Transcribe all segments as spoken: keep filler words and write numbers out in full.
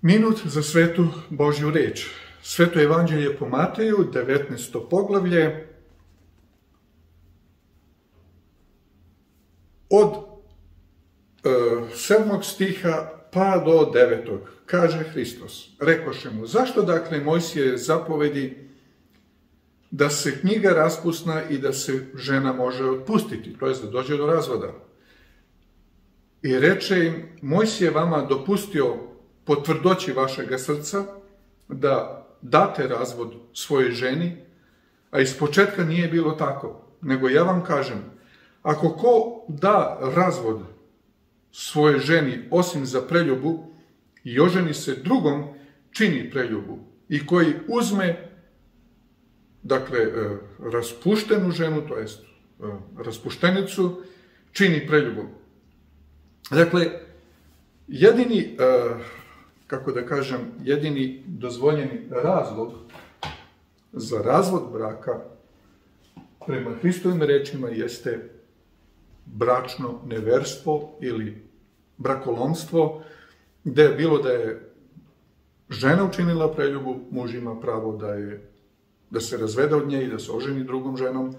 Minut za svetu Božju reč. Sveto evanđelje po Mateju, devetnaesto poglavlje, od e, sedmog stiha pa do devetog. Kaže Hristos, rekoše mu, zašto dakle Mojsije zapovedi da se knjiga raspusna i da se žena može otpustiti, to je da dođe do razvoda. I reče im, Mojsije vama dopustio po tvrdoći vašega srca da date razvod svojoj ženi, a iz početka nije bilo tako. Nego ja vam kažem, ako ko da razvod svojoj ženi osim za preljubu i oženi se drugom, čini preljubu. I koji uzme, dakle, raspuštenu ženu, to jest raspuštenicu, čini preljubu. Dakle, jedini, kako da kažem, jedini dozvoljeni razlog za razvod braka prema Hristovim rečima jeste bračno neverstvo ili brakolomstvo, gde je bilo da je žena učinila preljubu, muž ima pravo da, je, da se razvede od nje i da se oženi drugom ženom,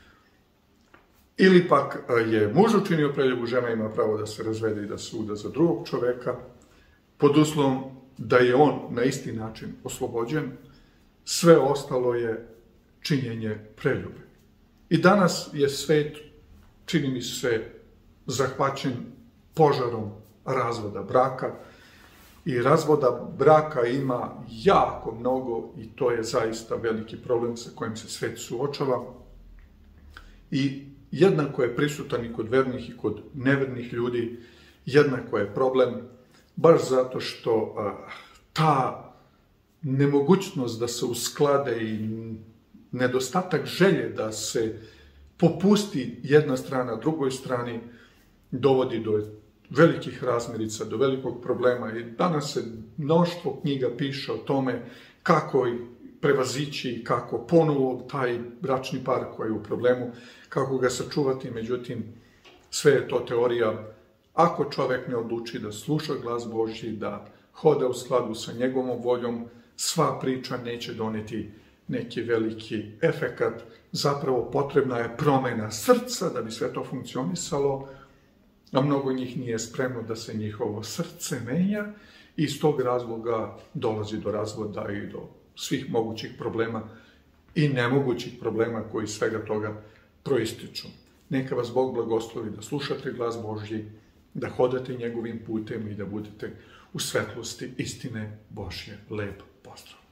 ili pak je muž učinio preljubu, žena ima pravo da se razvede i da se uda za drugog čoveka, pod uslovom da je on na isti način oslobođen. Sve ostalo je činjenje preljube. I danas je svet, čini mi se, zahvaćen požarom razvoda braka. I razvoda braka ima jako mnogo i to je zaista veliki problem sa kojim se svet suočava. I jednako je prisutan i kod vernih i kod nevernih ljudi, jednako je problem, baš zato što a, ta nemogućnost da se usklade i nedostatak želje da se popusti jedna strana drugoj strani dovodi do velikih razmirica, do velikog problema. I danas se mnoštvo knjiga piše o tome kako prevazići i kako ponovo taj bračni par koji je u problemu, kako ga sačuvati. Međutim, sve je to teorija. Ako čovek ne odluči da sluša glas Božji, da hoda u skladu sa njegovom voljom, sva priča neće doneti neki veliki efekat. Zapravo potrebna je promena srca da bi sve to funkcionisalo, a mnogo njih nije spremno da se njihovo srce menja i iz tog razloga dolazi do razvoda i do svih mogućih problema i nemogućih problema koji svega toga proističu. Neka vas Bog blagoslovi da slušate glas Božji, da hodate njegovim putem i da budete u svetlosti istine Božje. Lep pozdrav!